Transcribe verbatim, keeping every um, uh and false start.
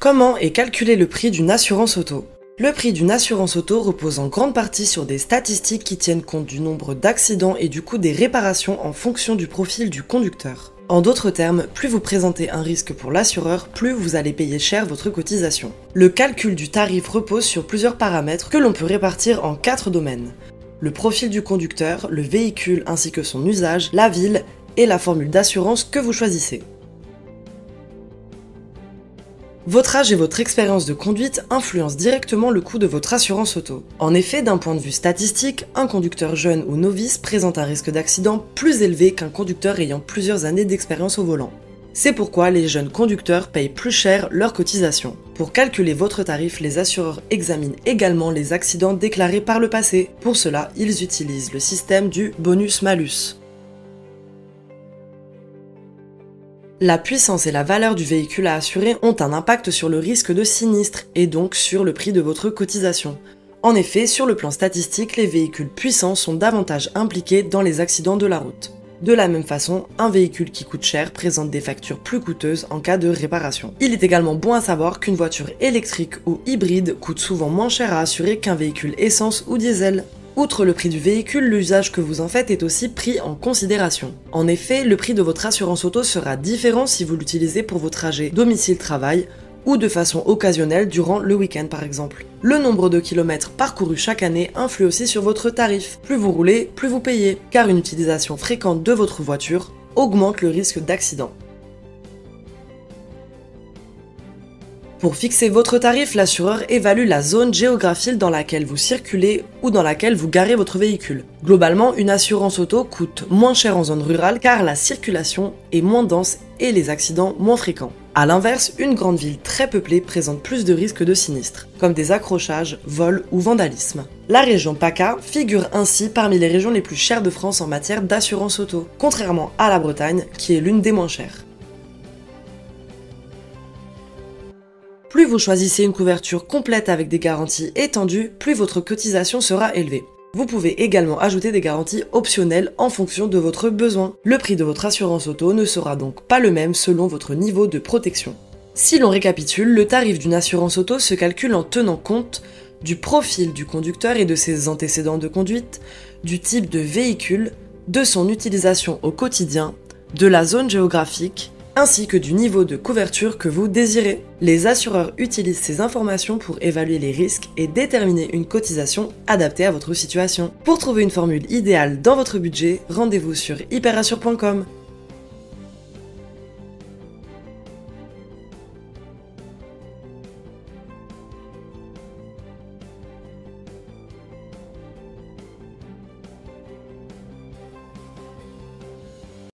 Comment est calculé le prix d'une assurance auto? Le prix d'une assurance auto repose en grande partie sur des statistiques qui tiennent compte du nombre d'accidents et du coût des réparations en fonction du profil du conducteur. En d'autres termes, plus vous présentez un risque pour l'assureur, plus vous allez payer cher votre cotisation. Le calcul du tarif repose sur plusieurs paramètres que l'on peut répartir en quatre domaines. Le profil du conducteur, le véhicule ainsi que son usage, la ville et la formule d'assurance que vous choisissez. Votre âge et votre expérience de conduite influencent directement le coût de votre assurance auto. En effet, d'un point de vue statistique, un conducteur jeune ou novice présente un risque d'accident plus élevé qu'un conducteur ayant plusieurs années d'expérience au volant. C'est pourquoi les jeunes conducteurs payent plus cher leurs cotisations. Pour calculer votre tarif, les assureurs examinent également les accidents déclarés par le passé. Pour cela, ils utilisent le système du bonus-malus. La puissance et la valeur du véhicule à assurer ont un impact sur le risque de sinistre et donc sur le prix de votre cotisation. En effet, sur le plan statistique, les véhicules puissants sont davantage impliqués dans les accidents de la route. De la même façon, un véhicule qui coûte cher présente des factures plus coûteuses en cas de réparation. Il est également bon à savoir qu'une voiture électrique ou hybride coûte souvent moins cher à assurer qu'un véhicule essence ou diesel. Outre le prix du véhicule, l'usage que vous en faites est aussi pris en considération. En effet, le prix de votre assurance auto sera différent si vous l'utilisez pour vos trajets domicile-travail ou de façon occasionnelle durant le week-end par exemple. Le nombre de kilomètres parcourus chaque année influe aussi sur votre tarif. Plus vous roulez, plus vous payez, car une utilisation fréquente de votre voiture augmente le risque d'accident. Pour fixer votre tarif, l'assureur évalue la zone géographique dans laquelle vous circulez ou dans laquelle vous garez votre véhicule. Globalement, une assurance auto coûte moins cher en zone rurale car la circulation est moins dense et les accidents moins fréquents. A l'inverse, une grande ville très peuplée présente plus de risques de sinistres, comme des accrochages, vols ou vandalisme. La région PACA figure ainsi parmi les régions les plus chères de France en matière d'assurance auto, contrairement à la Bretagne qui est l'une des moins chères. Plus vous choisissez une couverture complète avec des garanties étendues, plus votre cotisation sera élevée. Vous pouvez également ajouter des garanties optionnelles en fonction de votre besoin. Le prix de votre assurance auto ne sera donc pas le même selon votre niveau de protection. Si l'on récapitule, le tarif d'une assurance auto se calcule en tenant compte du profil du conducteur et de ses antécédents de conduite, du type de véhicule, de son utilisation au quotidien, de la zone géographique, ainsi que du niveau de couverture que vous désirez. Les assureurs utilisent ces informations pour évaluer les risques et déterminer une cotisation adaptée à votre situation. Pour trouver une formule idéale dans votre budget, rendez-vous sur hyperassure point com.